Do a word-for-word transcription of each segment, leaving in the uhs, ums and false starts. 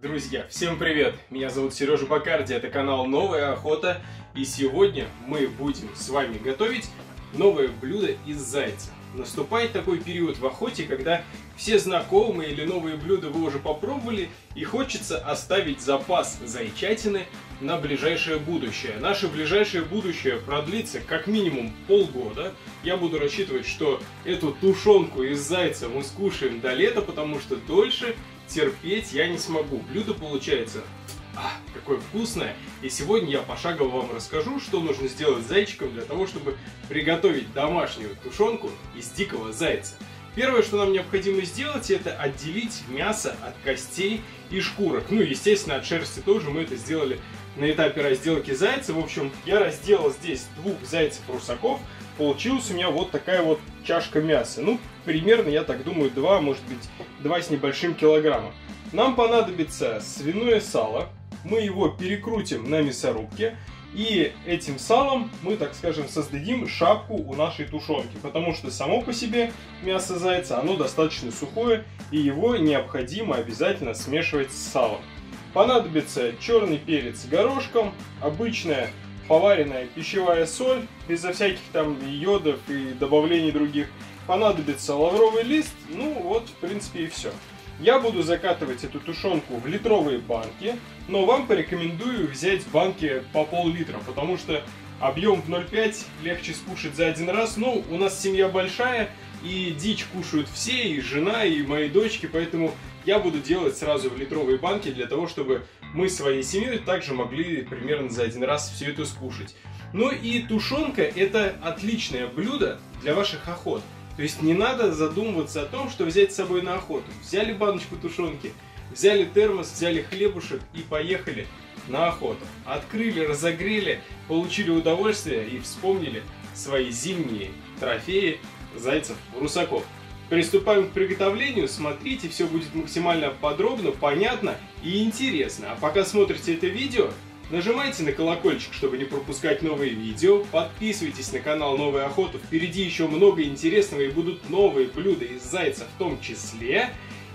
Друзья, всем привет! Меня зовут Сережа Бакарди, это канал Новая Охота, и сегодня мы будем с вами готовить новое блюдо из зайца. Наступает такой период в охоте, когда все знакомые или новые блюда вы уже попробовали, и хочется оставить запас зайчатины на ближайшее будущее. Наше ближайшее будущее продлится как минимум полгода. Я буду рассчитывать, что эту тушенку из зайца мы скушаем до лета, потому что дольше терпеть я не смогу. Блюдо получается а, такое вкусное. И сегодня я пошагово вам расскажу, что нужно сделать с зайчиком для того, чтобы приготовить домашнюю тушенку из дикого зайца. Первое, что нам необходимо сделать, это отделить мясо от костей и шкурок. Ну, естественно, от шерсти тоже. Мы это сделали на этапе разделки зайца. В общем, я разделал здесь двух зайцев-русаков. Получилась у меня вот такая вот чашка мяса. Ну, примерно, я так думаю, два, может быть, два с небольшим килограмма. Нам понадобится свиное сало. Мы его перекрутим на мясорубке. И этим салом мы, так скажем, создадим шапку у нашей тушенки. Потому что само по себе мясо зайца, оно достаточно сухое. И его необходимо обязательно смешивать с салом. Понадобится черный перец с горошком, обычная поваренная пищевая соль, безо всяких там йодов и добавлений других. Понадобится лавровый лист, ну вот, в принципе, и все. Я буду закатывать эту тушенку в литровые банки, но вам порекомендую взять банки по пол-литра, потому что объем в ноль пять легче скушать за один раз. Ну, у нас семья большая, и дичь кушают все, и жена, и мои дочки, поэтому я буду делать сразу в литровые банки, для того, чтобы мы своей семьей также могли примерно за один раз все это скушать. Ну и тушенка — это отличное блюдо для ваших охот. То есть не надо задумываться о том, что взять с собой на охоту. Взяли баночку тушенки, взяли термос, взяли хлебушек и поехали на охоту. Открыли, разогрели, получили удовольствие и вспомнили свои зимние трофеи зайцев-русаков. Приступаем к приготовлению. Смотрите, все будет максимально подробно, понятно и интересно. А пока смотрите это видео, нажимайте на колокольчик, чтобы не пропускать новые видео. Подписывайтесь на канал Новая Охота. Впереди еще много интересного и будут новые блюда из зайца в том числе.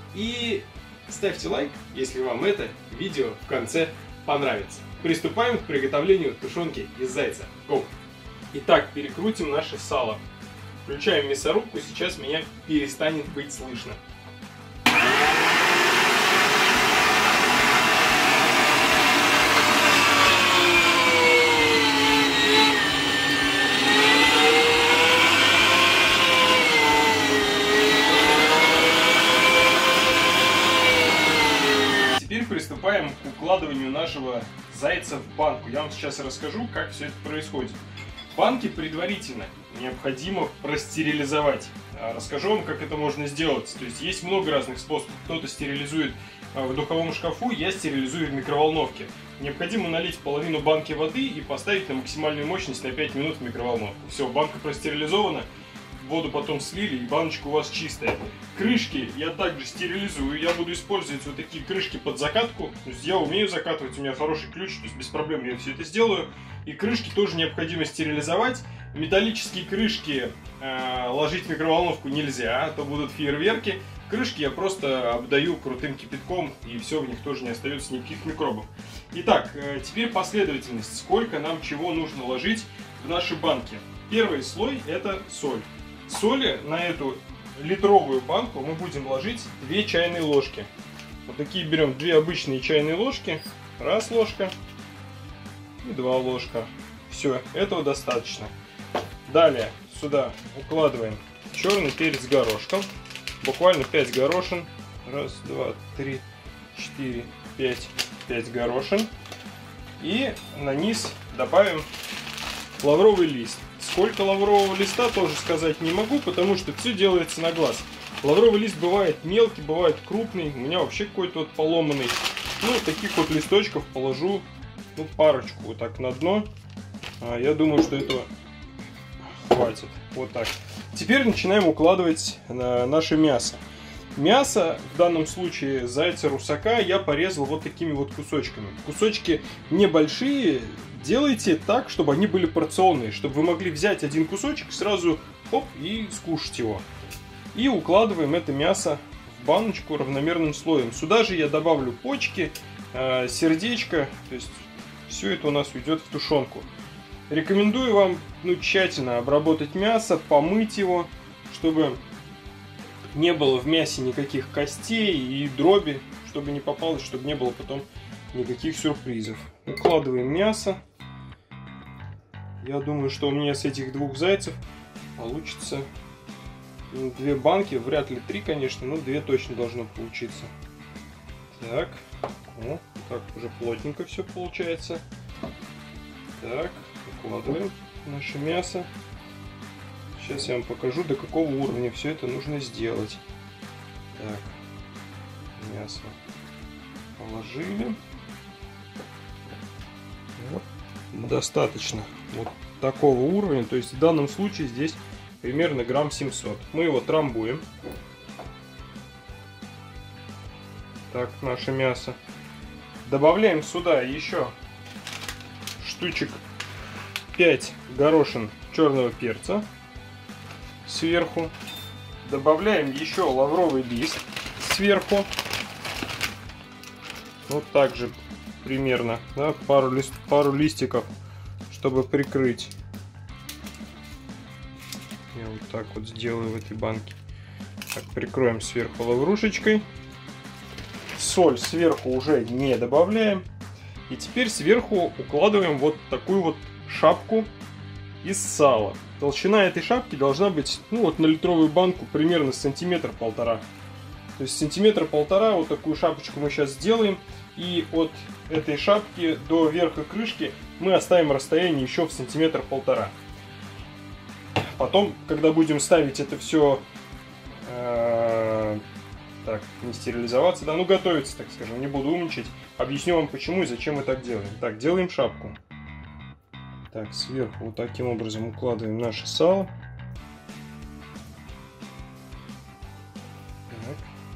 И ставьте лайк, если вам это видео в конце понравится. Приступаем к приготовлению тушенки из зайца. Go! Итак, перекрутим наше сало. Включаем мясорубку, сейчас меня перестанет быть слышно. Теперь приступаем к укладыванию нашего зайца в банку. Я вам сейчас расскажу, как все это происходит. Банки предварительно необходимо простерилизовать. Расскажу вам, как это можно сделать. То есть есть много разных способов. Кто-то стерилизует в духовом шкафу, я стерилизую в микроволновке. Необходимо налить половину банки воды и поставить на максимальную мощность на пять минут в микроволновку. Все, банка простерилизована, воду потом слили, и баночка у вас чистая. Крышки я также стерилизую. Я буду использовать вот такие крышки под закатку. То есть я умею закатывать, у меня хороший ключ, то есть без проблем я все это сделаю. И крышки тоже необходимо стерилизовать. Металлические крышки э, ложить в микроволновку нельзя, а то будут фейерверки. Крышки я просто обдаю крутым кипятком, и все, в них тоже не остается никаких микробов. Итак, э, теперь последовательность. Сколько нам чего нужно ложить в наши банки. Первый слой — это соль. Соли на эту литровую банку мы будем ложить две чайные ложки. Вот такие берем две обычные чайные ложки. Раз ложка и два ложка. Все, этого достаточно. Далее сюда укладываем черный перец с горошком. Буквально пять горошин. Раз, два, три, четыре, пять. пять горошин. И на низ добавим лавровый лист. Сколько лаврового листа, тоже сказать не могу, потому что все делается на глаз. Лавровый лист бывает мелкий, бывает крупный. У меня вообще какой-то вот поломанный. Ну, таких вот листочков положу, ну, парочку вот так на дно. А, я думаю, что этого хватит. Вот так. Теперь начинаем укладывать на наше мясо. Мясо, в данном случае зайца-русака, я порезал вот такими вот кусочками. Кусочки небольшие. Делайте так, чтобы они были порционные, чтобы вы могли взять один кусочек, сразу оп, и скушать его. И укладываем это мясо в баночку равномерным слоем. Сюда же я добавлю почки, сердечко, то есть все это у нас уйдет в тушенку. Рекомендую вам ну, тщательно обработать мясо, помыть его, чтобы не было в мясе никаких костей и дроби, чтобы не попалось, чтобы не было потом никаких сюрпризов. Укладываем мясо. Я думаю, что у меня с этих двух зайцев получится ну, две банки, вряд ли три, конечно, но две точно должно получиться. Так, о, так уже плотненько все получается. Так, укладываем наше мясо. Сейчас я вам покажу, до какого уровня все это нужно сделать. Так, мясо положили. Вот. Достаточно вот такого уровня, то есть в данном случае здесь примерно грамм семьсот. Мы его трамбуем. Так, наше мясо. Добавляем сюда еще штучек пять горошин черного перца сверху. Добавляем еще лавровый лист сверху. Вот так же примерно, да, пару, лист, пару листиков, чтобы прикрыть. Я вот так вот сделаю в этой банке. Так, прикроем сверху лаврушечкой. Соль сверху уже не добавляем. И теперь сверху укладываем вот такую вот шапку из сала. Толщина этой шапки должна быть, ну вот на литровую банку примерно сантиметр-полтора. То есть сантиметр-полтора вот такую шапочку мы сейчас сделаем. И от этой шапки до верха крышки мы оставим расстояние еще в сантиметр-полтора. Потом, когда будем ставить это все, э, так, не стерилизоваться, да, ну готовиться, так скажем, не буду умничать. Объясню вам почему и зачем мы так делаем. Так, делаем шапку. Так, сверху вот таким образом укладываем наше сало. Так.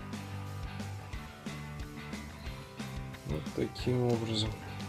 Вот таким образом.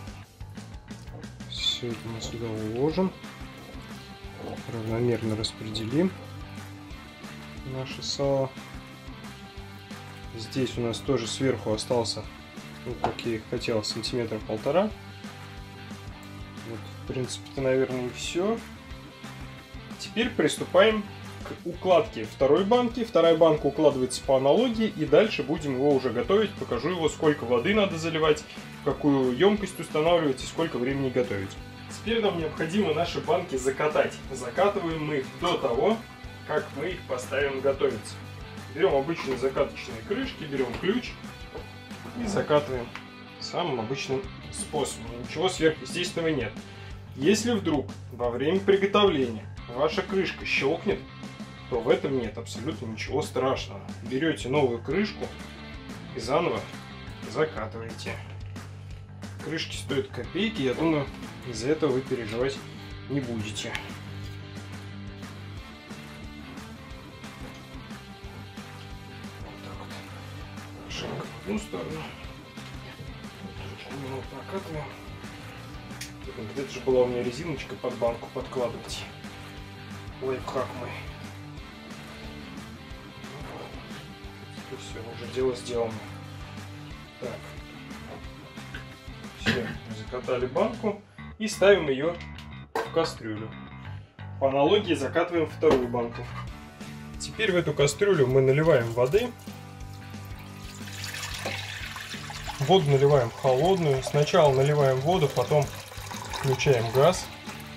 Все это мы сюда уложим. Равномерно распределим наше сало. Здесь у нас тоже сверху остался, ну, как я и хотел, сантиметра полтора. Вот, в принципе-то, наверное, и все. Теперь приступаем к укладке второй банки. Вторая банка укладывается по аналогии, и дальше будем его уже готовить. Покажу его, сколько воды надо заливать, в какую емкость устанавливать и сколько времени готовить. Теперь нам необходимо наши банки закатать. Закатываем мы их до того, как мы их поставим готовиться. Берем обычные закаточные крышки, берем ключ и закатываем самым обычным способом. Ничего сверхъестественного нет. Если вдруг во время приготовления ваша крышка щелкнет, то в этом нет абсолютно ничего страшного. Берете новую крышку и заново закатываете. Крышки стоят копейки, я думаю, из-за этого вы переживать не будете. Вот так вот. Шаг в одну сторону. Вот прокатываем. Где-то же была у меня резиночка под банку подкладывать. Лайфхак мой. И все, уже дело сделано. Так. Все, закатали банку и ставим ее в кастрюлю. По аналогии закатываем вторую банку. Теперь в эту кастрюлю мы наливаем воды. Воду наливаем холодную. Сначала наливаем воду, потом включаем газ.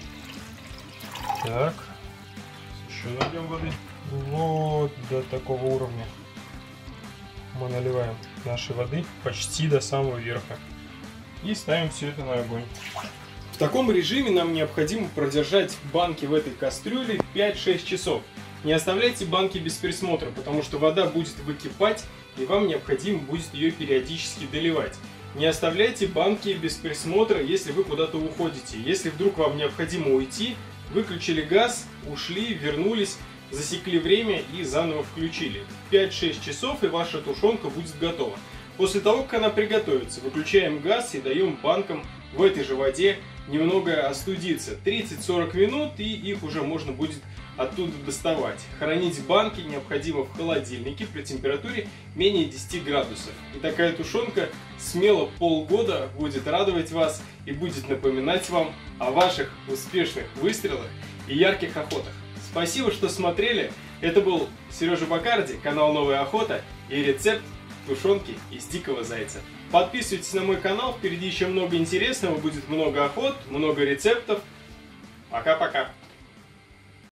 Так. Еще нальем воды. Вот до такого уровня мы наливаем нашей воды почти до самого верха. И ставим все это на огонь. В таком режиме нам необходимо продержать банки в этой кастрюле пять-шесть часов. Не оставляйте банки без присмотра, потому что вода будет выкипать, и вам необходимо будет ее периодически доливать. Не оставляйте банки без присмотра, если вы куда-то уходите. Если вдруг вам необходимо уйти, выключили газ, ушли, вернулись, засекли время и заново включили. пять-шесть часов, и ваша тушенка будет готова. После того, как она приготовится, выключаем газ и даем банкам в этой же воде немного остудиться. тридцать-сорок минут, и их уже можно будет оттуда доставать. Хранить банки необходимо в холодильнике при температуре менее десяти градусов. И такая тушенка смело полгода будет радовать вас и будет напоминать вам о ваших успешных выстрелах и ярких охотах. Спасибо, что смотрели. Это был Сережа Бакарди, канал Новая Охота и рецепт тушенки из дикого зайца. Подписывайтесь на мой канал, впереди еще много интересного, будет много охот, много рецептов. Пока-пока.